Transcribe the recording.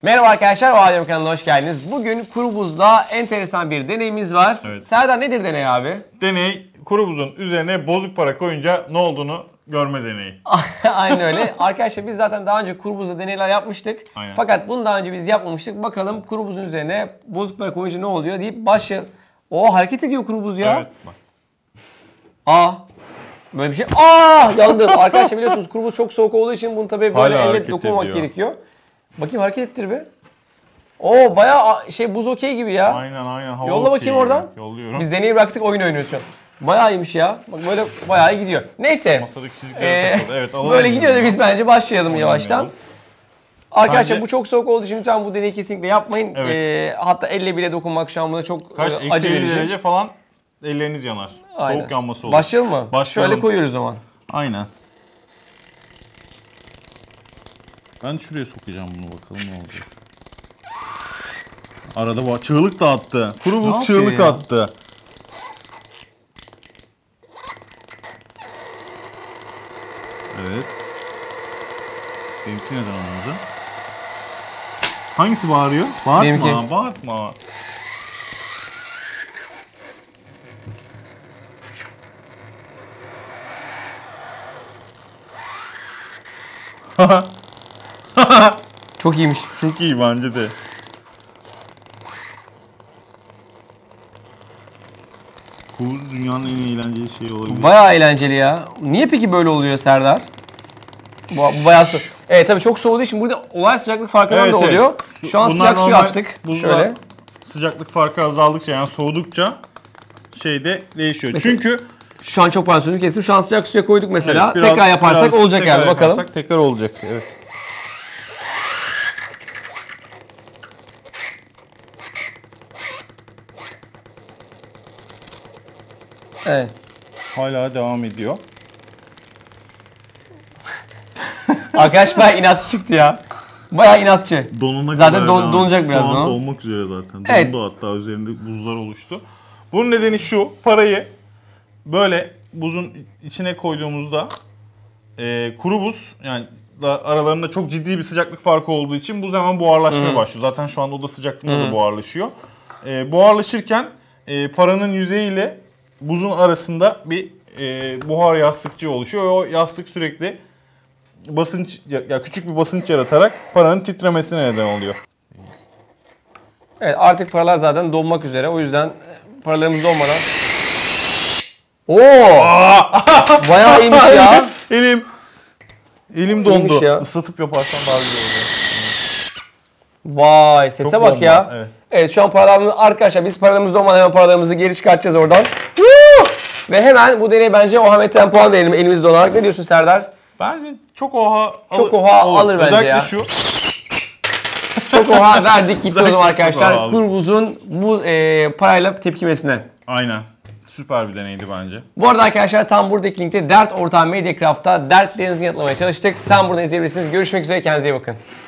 Merhaba arkadaşlar, o Alem kanalına hoş geldiniz. Bugün kuru buzda enteresan bir deneyimiz var. Evet. Serdar, nedir deney abi? Deney, kuru buzun üzerine bozuk para koyunca ne olduğunu görme deneyi. Aynen öyle. Arkadaşlar biz zaten daha önce kuru buzda deneyler yapmıştık. Aynen. Fakat bunu daha önce biz yapmamıştık. Bakalım kuru buzun üzerine bozuk para koyunca ne oluyor deyip başlayalım. O hareket ediyor kuru buz ya. Evet, bak. Böyle bir şey. Yandım. Arkadaşlar biliyorsunuz kuru buz çok soğuk olduğu için bunu tabii böyle Hala elle hareket dokunmamak ediyor. gerekiyor. Bakayım, hareket ettir be. Bayağı buz okey gibi ya. Aynen. Hava Yolla bakayım okey oradan. gibi. Yolluyorum. Biz deneyi bıraktık, oyun oynuyoruz şu an. Bayağı iyiymiş ya. Bak böyle bayağı iyi gidiyor. Neyse. Masadaki çizgilere takıldı. Evet, alalım. Böyle gidiyor da biz bence başlayalım yavaştan. Oynayalım. Arkadaşlar Bence- bu çok soğuk olduğu için lütfen bu deneyi kesinlikle yapmayın. Evet. Hatta elle bile dokunmak şu an buna çok Kaç? acı Eksi 50 verici. derece falan elleriniz yanar. Aynen. Soğuk yanması olur. Başlayalım mı? Başlayalım. Şöyle koyuyoruz o zaman. Aynen. Ben şuraya sokacağım bunu, bakalım ne olacak. Arada bu çığlık da attı. Kuru Ne buz yapıyor çığlık ya? attı. Evet. Benimki neden olmadı? Hangisi bağırıyor? Bağırtma, Benimki. bağırtma. Çok iyiymiş. Çok iyi bence de. Bu dünyanın en eğlenceli şeyi olabilir. Bayağı eğlenceli ya. Niye peki böyle oluyor Serdar? Bu bayağı soğuk. Evet tabii çok soğuduğu için burada olay sıcaklık farkından da oluyor. Şu an Bunlar sıcak suya normal attık. buzda Şöyle. sıcaklık farkı azaldıkça, yani soğudukça şeyde değişiyor. Mesela- Çünkü Şu an çok pardon sözünü kestim. Şu an sıcak suya koyduk mesela. evet, biraz- tekrar yaparsak biraz olacak tekrar yani, bakalım. yaparsak tekrar olacak. Evet. Evet. Hala devam ediyor. Arkadaş bayağı inatçı çıktı ya. Bayağı inatçı. Donuna Zaten kadar devam donacak ediyor. birazdan Şu an o. donmak üzere zaten. Evet. Dondu, hatta üzerinde buzlar oluştu. Bunun nedeni şu: parayı böyle buzun içine koyduğumuzda kuru buz, yani aralarında çok ciddi bir sıcaklık farkı olduğu için buz hemen buharlaşmaya başlıyor. Zaten şu anda oda sıcaklığında da buharlaşıyor. Buharlaşırken paranın yüzeyiyle buzun arasında bir buhar yastıkçığı oluşuyor. O yastık sürekli basınç, ya küçük bir basınç yaratarak paranın titremesine neden oluyor. Evet, artık paralar zaten donmak üzere. O yüzden paralarımız donmadan. Bayağı iyiymiş ya. Elim dondu. İyiymiş ya. Islatıp yaparsan daha güzel olur. Vay, sese Çok bak bomba, ya. evet. Evet, şu an paralarımız arkadaşlar, biz paralarımız donmadan hemen paralarımızı geri çıkartacağız oradan. Woo! Ve hemen bu deneye bence Ohamet'ten puan verelim elimizde olarak. Ne diyorsun Serdar? Bence çok oha Çok oha olur. alır bence Özellikle ya. şu. Çok oha verdik gitti o zaman Çok oha arkadaşlar. aldık. Kurbuzun bu parayla tepkimesinden. Aynen. Süper bir deneydi bence. Bu arada arkadaşlar tam buradaki linkte Dert Ortağı Mediacraft'ta dertlerinizi yanıtlamaya çalıştık. Tam buradan izleyebilirsiniz. Görüşmek üzere, kendinize iyi bakın.